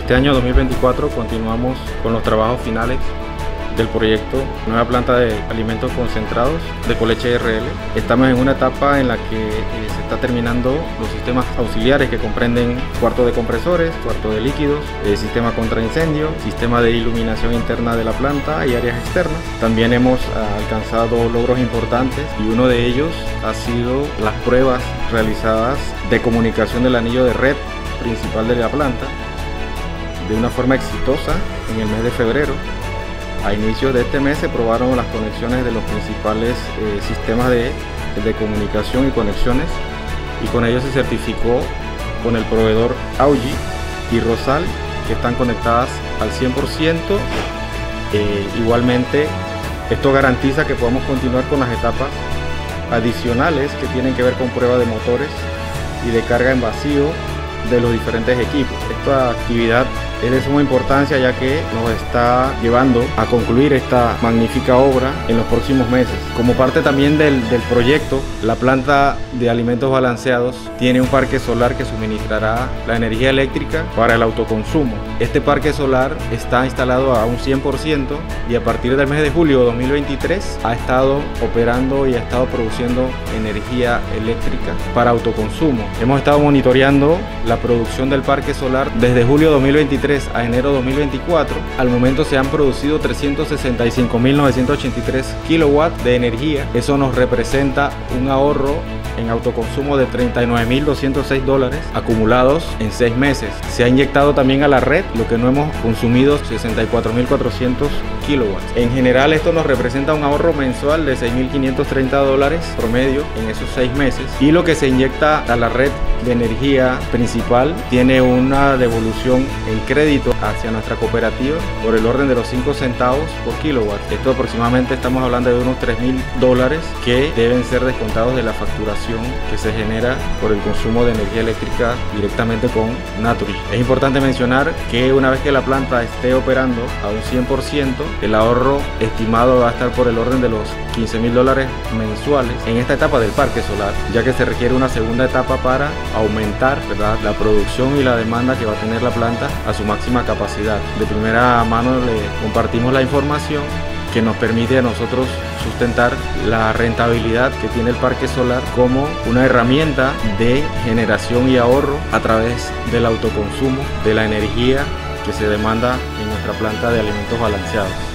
Este año 2024 continuamos con los trabajos finales del proyecto Nueva Planta de Alimentos Concentrados de Coleche RL. Estamos en una etapa en la que se está terminando los sistemas auxiliares que comprenden cuarto de compresores, cuarto de líquidos, sistema contra incendio, sistema de iluminación interna de la planta y áreas externas. También hemos alcanzado logros importantes y uno de ellos ha sido las pruebas realizadas de comunicación del anillo de red principal de la planta de una forma exitosa en el mes de febrero. A inicios de este mes se probaron las conexiones de los principales sistemas de comunicación y conexiones, y con ello se certificó con el proveedor Augi y Rosal, que están conectadas al 100%. Igualmente, esto garantiza que podamos continuar con las etapas adicionales que tienen que ver con prueba de motores y de carga en vacío de los diferentes equipos. Esta actividad es de suma importancia, ya que nos está llevando a concluir esta magnífica obra en los próximos meses. Como parte también del proyecto, la planta de alimentos balanceados tiene un parque solar que suministrará la energía eléctrica para el autoconsumo. Este parque solar está instalado a un 100% y a partir del mes de julio de 2023 ha estado operando y ha estado produciendo energía eléctrica para autoconsumo. Hemos estado monitoreando la producción del parque solar desde julio de 2023 a enero de 2024. Al momento se han producido 365.983 kilowatts de energía. Eso nos representa un ahorro en autoconsumo de $39.206 acumulados en 6 meses. Se ha inyectado también a la red lo que no hemos consumido, 64.400 kilowatts. En general, esto nos representa un ahorro mensual de $6.530 promedio en esos 6 meses, y lo que se inyecta a la red de energía principal tiene una devolución en crédito hacia nuestra cooperativa por el orden de los 5 centavos por kilowatt. Esto aproximadamente estamos hablando de unos $3.000 que deben ser descontados de la facturación que se genera por el consumo de energía eléctrica directamente con Naturgy. Es importante mencionar que una vez que la planta esté operando a un 100%, el ahorro estimado va a estar por el orden de los $15.000 mensuales en esta etapa del parque solar, ya que se requiere una segunda etapa para aumentar, ¿verdad?, la producción y la demanda que va a tener la planta a su máxima capacidad. De primera mano le compartimos la información que nos permite a nosotros sustentar la rentabilidad que tiene el parque solar como una herramienta de generación y ahorro a través del autoconsumo de la energía que se demanda en nuestra planta de alimentos balanceados.